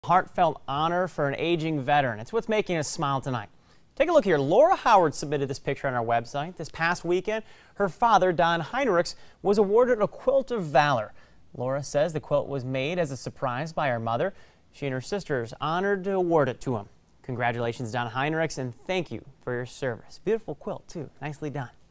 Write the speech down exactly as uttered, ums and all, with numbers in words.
Heartfelt honor for an aging veteran. It's what's making us smile tonight. Take a look here. Laura Howard submitted this picture on our website. This past weekend, her father, Don Heinrichs, was awarded a Quilt of Valor. Laura says the quilt was made as a surprise by her mother. She and her sisters honored to award it to him. Congratulations, Don Heinrichs, and thank you for your service. Beautiful quilt, too. Nicely done.